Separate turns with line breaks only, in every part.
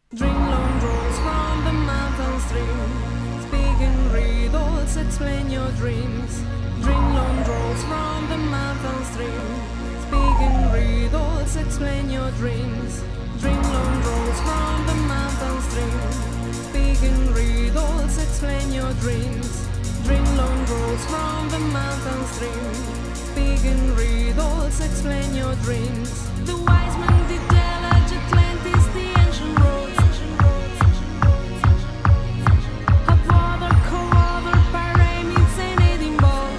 Drink long rolls from the mountain stream. Speaking riddles, explain your dreams. Drink long rolls from the mountain stream. Speaking riddles, explain your dreams. Drink long rolls from the mountain stream. Speaking riddles, explain your dreams. Drink long rolls from the mountain stream. Speaking riddles, explain your dreams. The wise men did tell Atlantis the ancient roads. Hot water, cold water, pyramids and eating balls.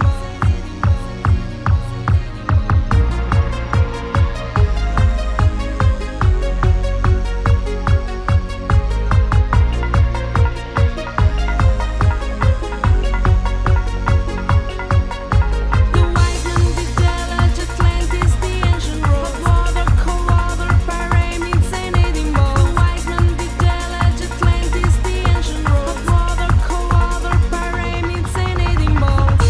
The wise men did tell Atlantis the ancient roads. Hot water, cold water, pyramids and eating balls. The wise men did tell Atlantis the ancient roads. Hot water, cold water, pyramids and eating balls.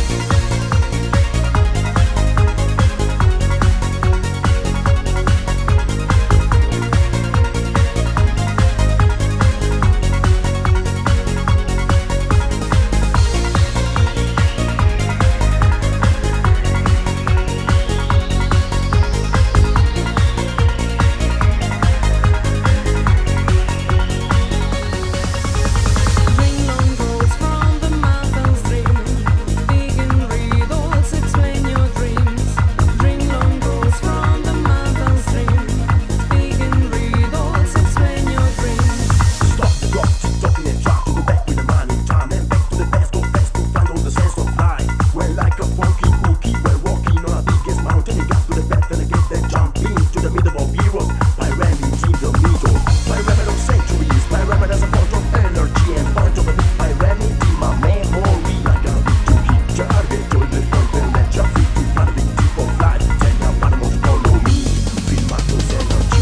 Drink long rolls from the mountain stream. Speaking riddles, explain your dreams. Drink long rolls from the mountain stream. Speaking riddles, explain your dreams.
Stop the clock, stopping and try to go back with the money time and back to the best of best to find all the sense of life. Well, like a funky cookie, we're walking on a biggest mountain. You got to the best and get that jump into the middle of heroes. By ramming in the middle, by ramming of centuries, by ramming as a point of energy and point of a bit. By ramming in my memory, like a bit to hit target to the point and let you fit to find a big tip of life. Tell your animals to follow me, feel my close energy.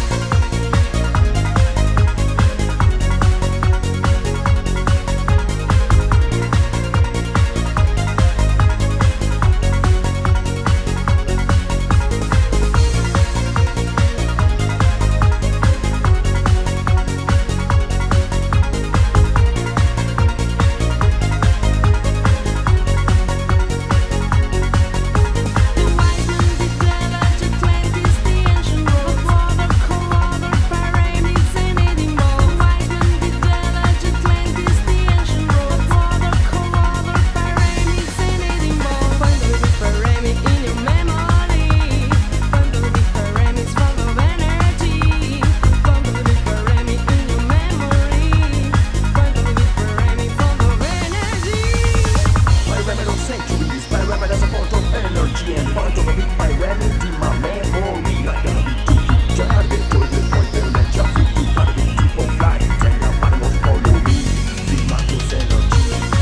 The wise men did tell Atlantis the ancient roads. Water, cold water, pyramids and eating balls. The wise men did tell Atlantis the ancient roads. Water, cold water, pyramids and eating balls. Find the big pyramid in your memory. Find the big pyramids full of energy. Find the big pyramid in your memory. Find the big pyramid full of energy.
By ramming of centuries, by ramming as a point of energy and point of a bit by ramming in my memory. Like a bit to hit target to the point and let you fit to find a big tip of life. Tell your animals to follow me, feel my close energy.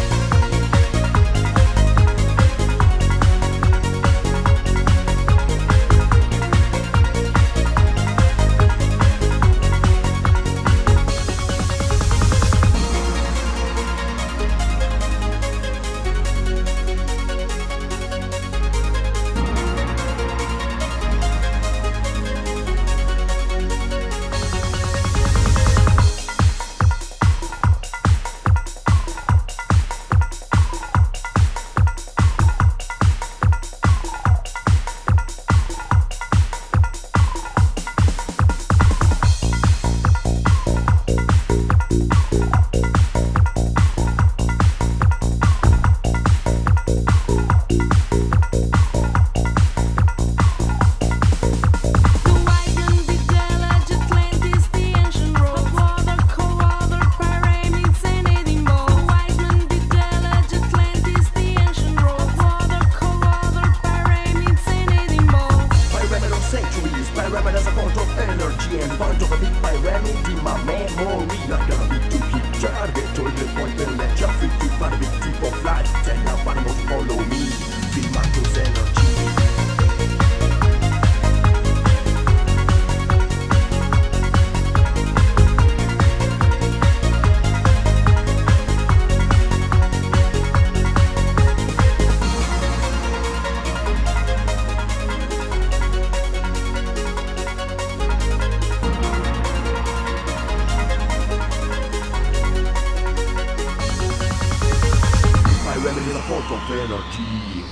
The wise men did tell Atlantis the ancient roads. Water, cold water, pyramids and eating balls. The wise men did tell Atlantis the ancient roads. Water, cold water, pyramids and eating balls.
By ramming of centuries, by ramming as a point of energy and point of a bit by ramming in my memory. Like a bit to hit target to the point and let you fit to find a big tip of life. Tell your animals to follow me, feel my close energy. energy.